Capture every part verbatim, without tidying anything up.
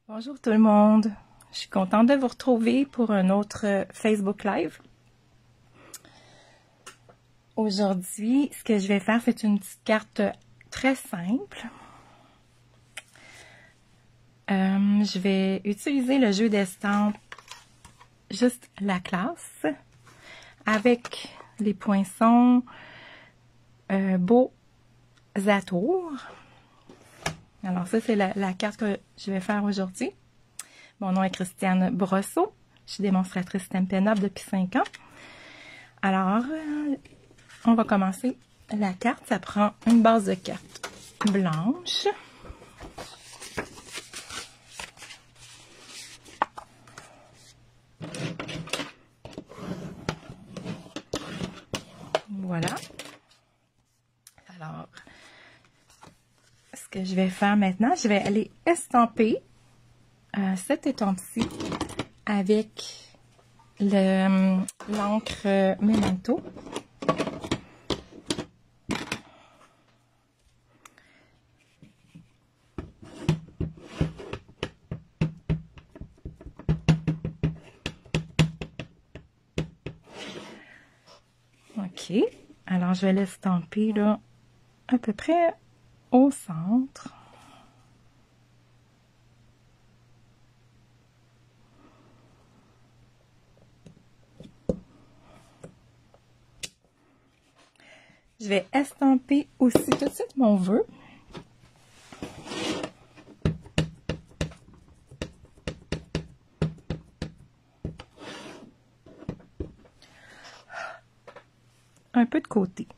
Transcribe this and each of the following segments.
Bonjour tout le monde, je suis contente de vous retrouver pour un autre Facebook Live. Aujourd'hui, ce que je vais faire, c'est une petite carte très simple. Euh, je vais utiliser le jeu d'estampes Juste la classe avec les poinçons euh, beaux atours. Alors ça, c'est la, la carte que je vais faire aujourd'hui. Mon nom est Christiane Brosseau. Je suis démonstratrice Stampin' Up depuis cinq ans. Alors, euh, on va commencer la carte. Ça prend une base de carte blanche. Voilà. Alors, ce que je vais faire maintenant, je vais aller estamper euh, cette étampe-ci avec l'encre Memento. OK. Alors, je vais l'estamper là, à peu près au centre. Je vais estamper aussi tout de suite mon vœu. Un peu de côté.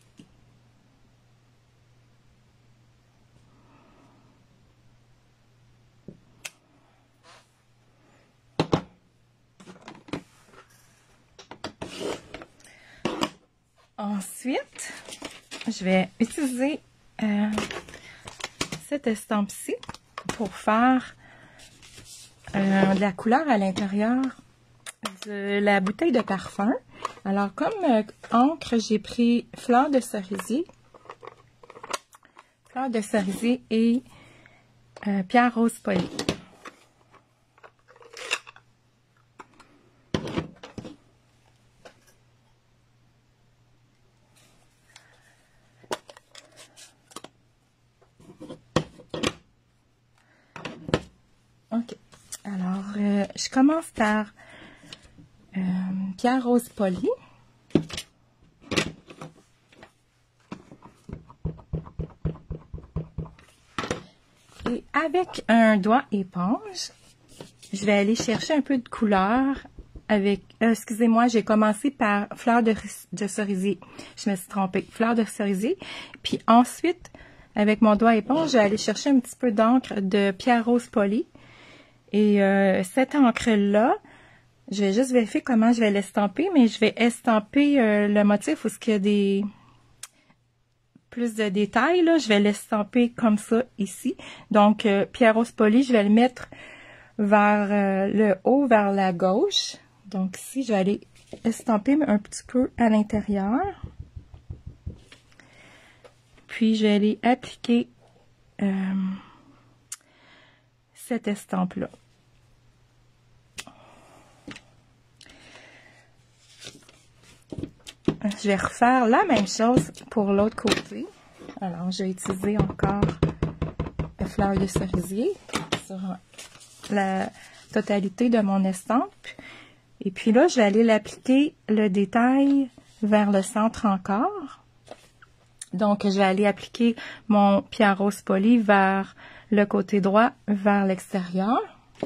Ensuite, je vais utiliser euh, cette estampe-ci pour faire euh, de la couleur à l'intérieur de la bouteille de parfum. Alors, comme euh, encre, j'ai pris fleur de cerisier, fleur de cerisier et euh, pierre rose polie. OK. Alors, euh, je commence par euh, pierre rose polie. Et avec un doigt éponge, je vais aller chercher un peu de couleur avec... Euh, excusez-moi, j'ai commencé par fleur de, de cerisier. Je me suis trompée. Fleur de cerisier. Puis ensuite, avec mon doigt éponge, je vais aller chercher un petit peu d'encre de pierre rose polie. Et euh, cette encre-là, je vais juste vérifier comment je vais l'estamper, mais je vais estamper euh, le motif où il y a des plus de détails. Là, je vais l'estamper comme ça ici. Donc, euh, pierre rose polie, je vais le mettre vers euh, le haut, vers la gauche. Donc ici, je vais aller estamper un petit peu à l'intérieur. Puis, je vais aller appliquer euh, cette estampe-là. Je vais refaire la même chose pour l'autre côté. Alors, je vais utiliser encore la fleur de cerisier sur la totalité de mon estampe. Et puis là, je vais aller l'appliquer le détail vers le centre encore. Donc, je vais aller appliquer mon pierre rose polie vers le côté droit, vers l'extérieur.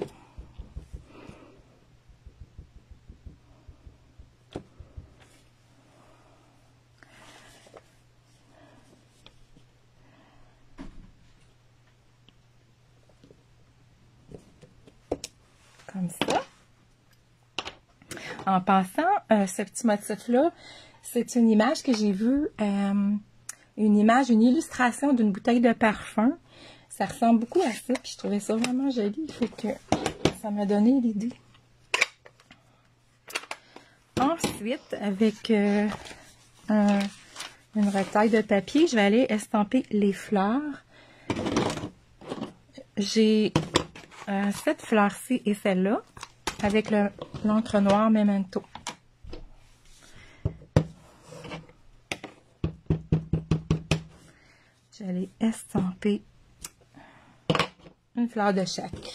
Comme ça. En passant, euh, ce petit motif-là, c'est une image que j'ai vue, euh, une image, une illustration d'une bouteille de parfum. Ça ressemble beaucoup à ça, puis je trouvais ça vraiment joli, fait que ça m'a donné l'idée. Ensuite, avec euh, un, une retaille de papier, je vais aller estamper les fleurs. J'ai euh, cette fleur-ci et celle-là avec l'encre noire Memento. J'allais estamper une fleur de chaque.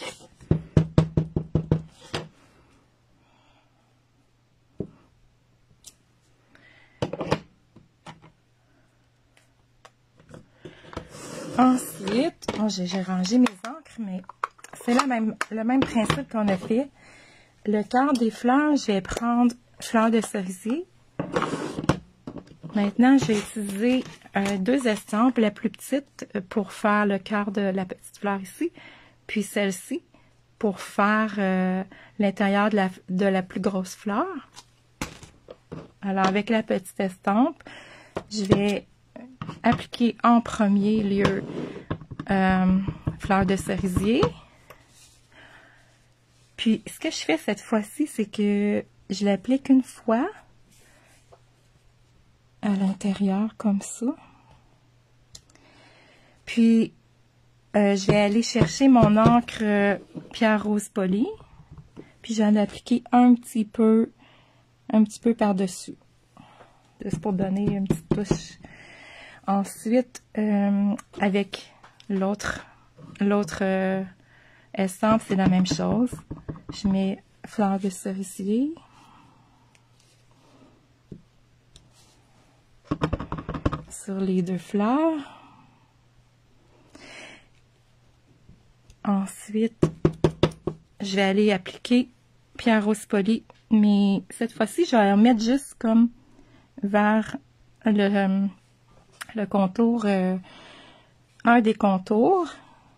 Ensuite, oh, j'ai rangé mes encres, mais c'est le même, le même principe qu'on a fait. Le quart des fleurs, je vais prendre fleur de cerisier. Maintenant, je vais utiliser euh, deux estampes, la plus petite pour faire le quart de la petite fleur ici, puis celle-ci pour faire euh, l'intérieur de la, de la plus grosse fleur. Alors, avec la petite estampe, je vais appliquer en premier lieu euh, fleur de cerisier. Puis, ce que je fais cette fois-ci, c'est que je l'applique une fois à l'intérieur, comme ça. Puis, euh, je vais aller chercher mon encre euh, Pierre Rose Polie. Puis, je vais l'appliquer un petit peu, un petit peu par-dessus. Juste pour donner une petite touche. Ensuite, euh, avec l'autre l'autre euh, estampe, c'est la même chose. Je mets fleur de cerisier. Sur les deux fleurs. Ensuite, je vais aller appliquer Pierre Rose Polie. Mais cette fois-ci, je vais en mettre juste comme vers le... le contour, euh, un des contours.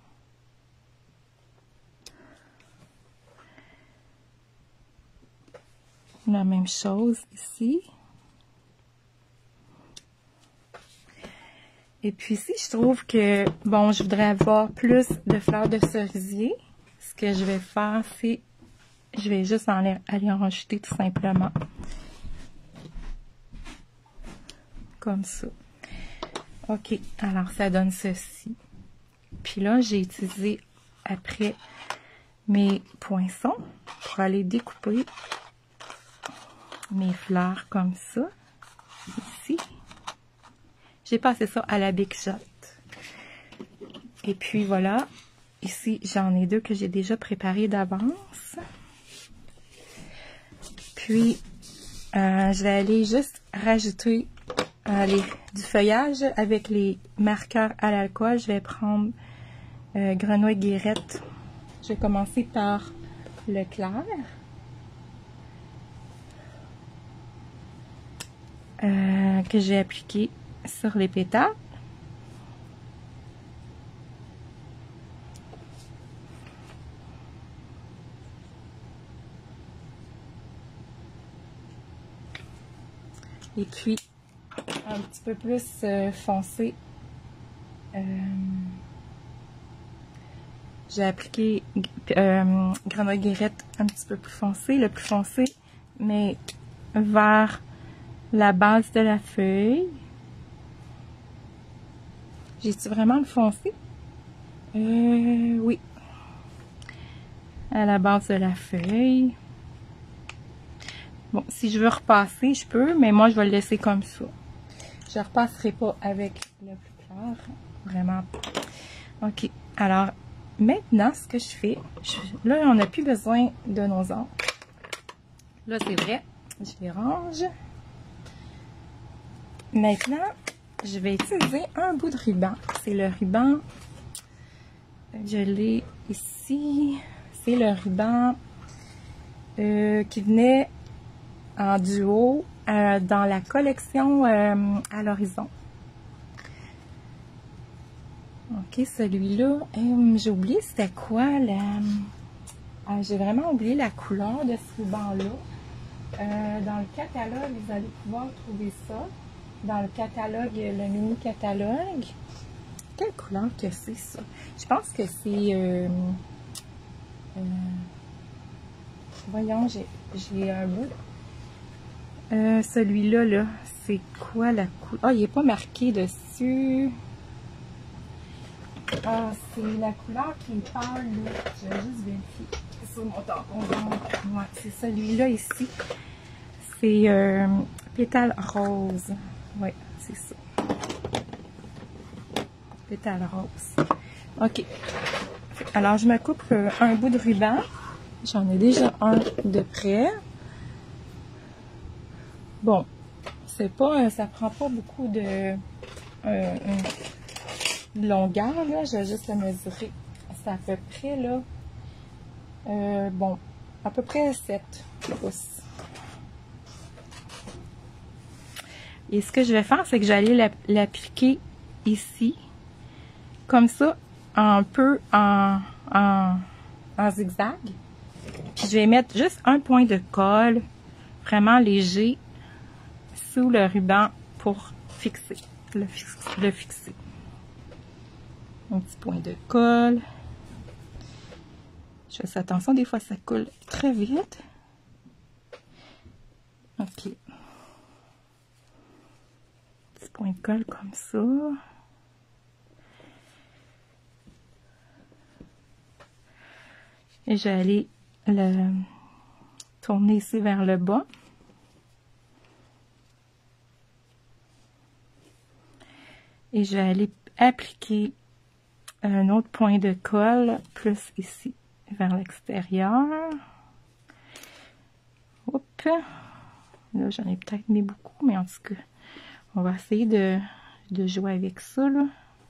La même chose ici. Et puis ici, je trouve que, bon, je voudrais avoir plus de fleurs de cerisier. Ce que je vais faire, c'est, je vais juste en aller en rajouter tout simplement. Comme ça. Ok, alors ça donne ceci. Puis là, j'ai utilisé après mes poinçons pour aller découper mes fleurs comme ça, ici. J'ai passé ça à la Big Shot. Et puis voilà, ici j'en ai deux que j'ai déjà préparés d'avance. Puis, euh, je vais aller juste rajouter euh, les, du feuillage avec les marqueurs à l'alcool. Je vais prendre euh, Grenouille Guérette. Je vais commencer par le clair. Euh, que j'ai appliqué sur les pétales. Et puis, un petit peu plus euh, foncé. Euh, j'ai appliqué euh, Grenouille Guérette un petit peu plus foncé, le plus foncé, mais vers la base de la feuille. J'ai-tu vraiment le foncé? Euh, oui. À la base de la feuille. Bon, si je veux repasser, je peux, mais moi, je vais le laisser comme ça. Je ne repasserai pas avec le plus clair. Vraiment pas. OK. Alors, maintenant, ce que je fais, je, là, on n'a plus besoin de nos encres. Là, c'est vrai. Je les range. Maintenant, je vais utiliser un bout de ruban. C'est le ruban, je l'ai ici, c'est le ruban euh, qui venait en duo euh, dans la collection euh, à l'horizon. Ok, celui-là, euh, j'ai oublié c'était quoi la... Ah, j'ai vraiment oublié la couleur de ce ruban-là. Euh, dans le catalogue, vous allez pouvoir trouver ça. Dans le catalogue, le mini catalogue. Quelle couleur que c'est ça? Je pense que c'est... Euh, euh, voyons, j'ai un bout. Euh, Celui-là, là, c'est quoi la couleur? Ah, il n'est pas marqué dessus. Ah, c'est la couleur qui est pâle, là. Je vais juste vérifier sur mon tampon. Ouais, c'est celui-là ici. C'est euh, pétale rose. Oui, c'est ça. Pétale rose. OK. Alors, je me coupe euh, un bout de ruban. J'en ai déjà un de près. Bon, c'est pas, ça prend pas beaucoup de, euh, euh, de longueur, là. Je vais juste le mesurer. C'est à peu près, là, euh, bon, à peu près sept pouces. Et ce que je vais faire, c'est que j'allais l'appliquer ici, comme ça, un peu en, en, en zigzag. Puis je vais mettre juste un point de colle, vraiment léger, sous le ruban pour fixer, le, le fixer. Un petit point de colle. Je fais attention, des fois ça coule très vite. OK. Petit point de colle comme ça. Et je vais aller le tourner ici vers le bas. Et je vais aller appliquer un autre point de colle, plus ici, vers l'extérieur. Hop! Là, j'en ai peut-être mis beaucoup, mais en tout cas, on va essayer de, de jouer avec ça, là.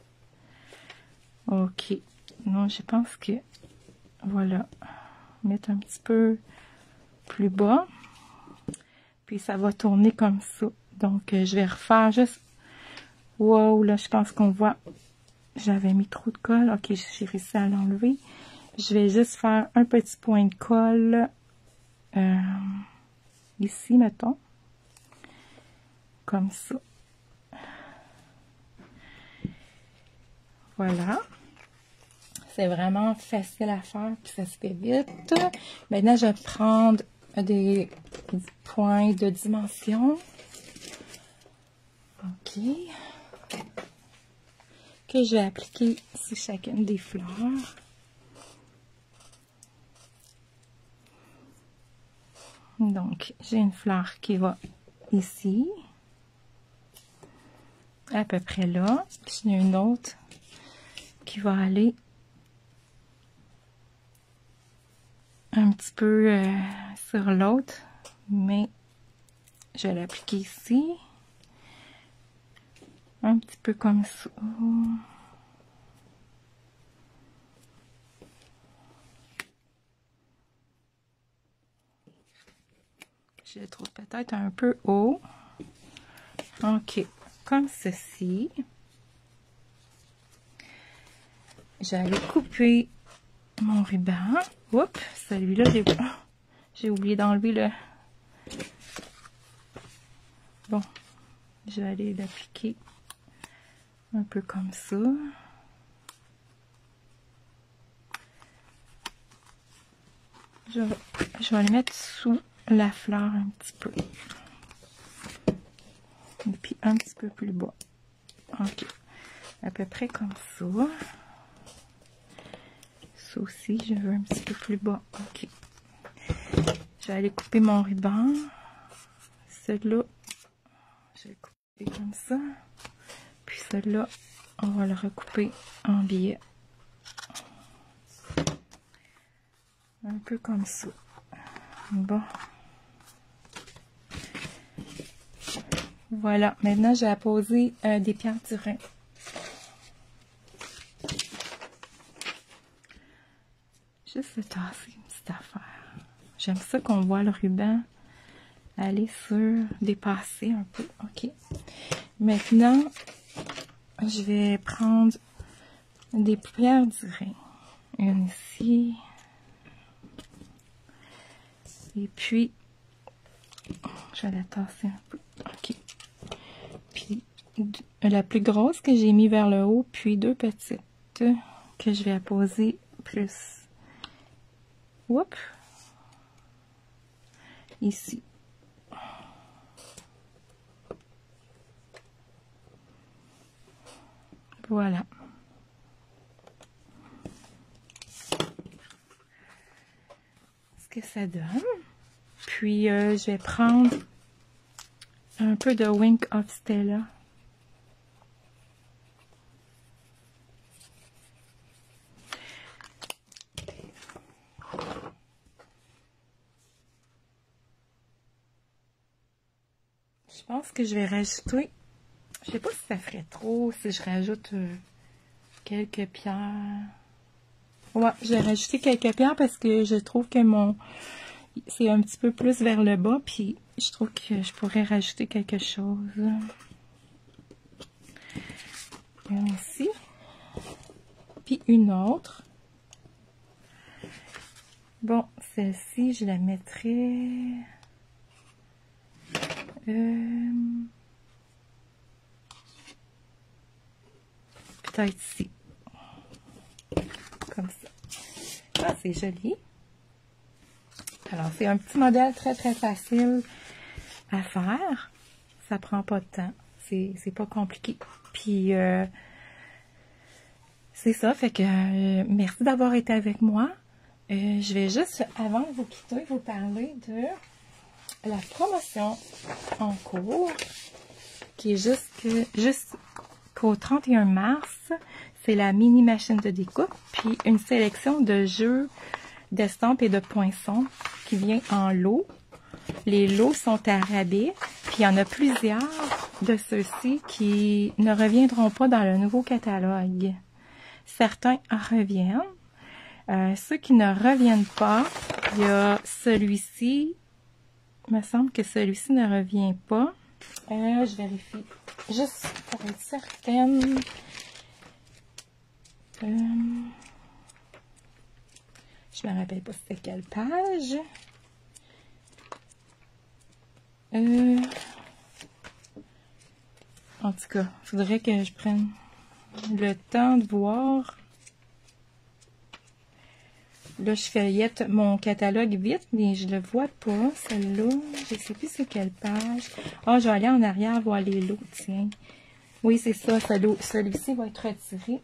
OK. Non, je pense que, voilà. Mettre un petit peu plus bas. Puis ça va tourner comme ça. Donc, je vais refaire juste... Wow, là, je pense qu'on voit... J'avais mis trop de colle. OK, j'ai réussi à l'enlever. Je vais juste faire un petit point de colle. Euh, ici, mettons. Comme ça. Voilà. C'est vraiment facile à faire, puis ça se fait vite. Maintenant, je vais prendre des, des points de dimension. OK. Que je vais appliquer sur chacune des fleurs. Donc, j'ai une fleur qui va ici. À peu près là. Puis, j'ai une autre qui va aller un petit peu euh, sur l'autre, mais je vais l'appliquer ici, un petit peu comme ça. Je le trouve peut-être un peu haut. OK, comme ceci. J'allais couper mon ruban. Oups, celui-là, j'ai j'ai oublié d'enlever le... Bon, je vais aller l'appliquer un peu comme ça. Je, je vais le mettre sous la fleur un petit peu. Et puis un petit peu plus bas. OK. À peu près comme ça. Ça aussi, je veux un petit peu plus bas. OK. Je vais aller couper mon ruban. Celui-là, je vais le couper comme ça. Puis celui-là, on va le recouper en billet. Un peu comme ça. Bon. Voilà. Maintenant, j'ai apposé euh, des pierres du Rhin. Juste tasser une petite affaire. J'aime ça qu'on voit le ruban aller sur, dépasser un peu. OK. Maintenant, je vais prendre des pierres du Rhin. Une ici. Et puis, je vais la tasser un peu. OK. Puis, la plus grosse que j'ai mis vers le haut, puis deux petites que je vais apposer plus. Oups. Ici. Voilà. que ça donne. Puis, euh, je vais prendre un peu de Wink of Stella. Je pense que je vais rajouter, je sais pas si ça ferait trop, si je rajoute euh, quelques pierres. Ouais, je vais rajouter quelques pierres parce que je trouve que mon, c'est un petit peu plus vers le bas, puis je trouve que je pourrais rajouter quelque chose. Une ici, puis une autre. Bon, celle-ci, je la mettrai... Euh, peut-être ici. Comme ça. Ah, c'est joli. Alors, c'est un petit modèle très, très facile à faire. Ça prend pas de temps. C'est pas compliqué. Puis, euh, c'est ça. Fait que, euh, merci d'avoir été avec moi. Euh, je vais juste, avant de vous quitter, vous parler de la promotion en cours qui est jusqu'au jusqu'au trente et un mars. C'est la mini machine de découpe, puis une sélection de jeux d'estampes et de poinçons qui vient en lot. Les lots sont à rabais, puis il y en a plusieurs de ceux-ci qui ne reviendront pas dans le nouveau catalogue. Certains en reviennent. Euh, ceux qui ne reviennent pas, il y a celui-ci. Il me semble que celui-ci ne revient pas. Euh, je vérifie. Juste pour être certaine. Euh, je me rappelle pas c'était quelle page. Euh, en tout cas, il faudrait que je prenne le temps de voir. Là, je feuillette mon catalogue vite, mais je le vois pas, celle-là. Je sais plus c'est quelle page. Ah, oh, je vais aller en arrière voir les lots, tiens. Oui, c'est ça, celui-ci va être retiré.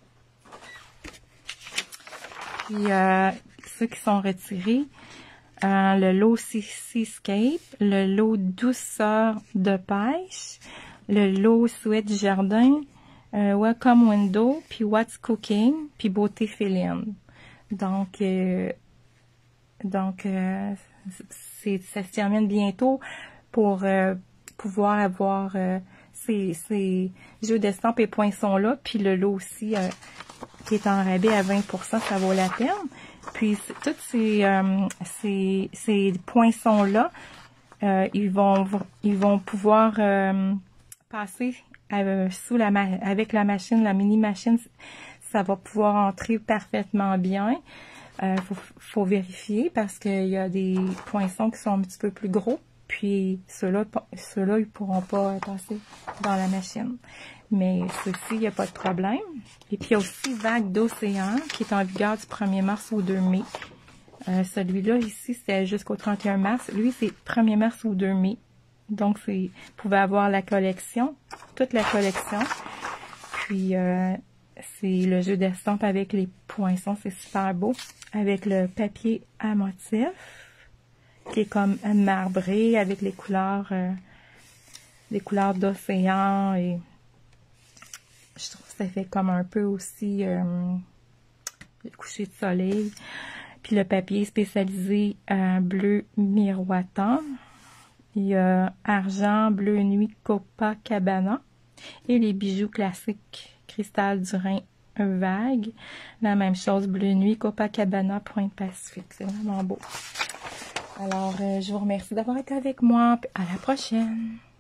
Puis, euh, ceux qui sont retirés, euh, le lot Seascape, le lot Douceur de pêche, le lot Souhait du jardin, euh, Welcome Window, puis What's Cooking, puis Beauté féline. Donc, euh, donc euh, c'est, ça se termine bientôt pour euh, pouvoir avoir euh, ces, ces jeux d'estampes et poinçons-là. Puis le lot aussi euh, qui est en rabais à vingt pour cent, ça vaut la peine. Puis tous ces, euh, ces, ces poinçons-là, euh, ils vont ils vont pouvoir euh, passer euh, sous la avec la machine, la mini machine. Ça va pouvoir entrer parfaitement bien. Il euh, faut, faut vérifier parce qu'il y a des poinçons qui sont un petit peu plus gros. Puis ceux-là, ceux-là, ils pourront pas passer dans la machine. Mais ceux-ci, il n'y a pas de problème. Et puis il y a aussi Vague d'océan qui est en vigueur du premier mars au deux mai. Euh, celui-là, ici, c'était jusqu'au trente et un mars. Lui, c'est premier mars au deux mai. Donc, vous pouvez avoir la collection, toute la collection. Puis, euh, c'est le jeu d'estampes avec les poinçons, c'est super beau. Avec le papier à motif, qui est comme marbré, avec les couleurs, euh, les couleurs d'océan. Et je trouve que ça fait comme un peu aussi euh, le coucher de soleil. Puis le papier spécialisé euh, bleu miroitant. Il y a argent, bleu nuit, Copacabana. Et les bijoux classiques. Cristal du Rhin vague. La même chose, bleu nuit, Copacabana, Pointe Pacifique. C'est vraiment beau. Alors, euh, je vous remercie d'avoir été avec moi. À la prochaine.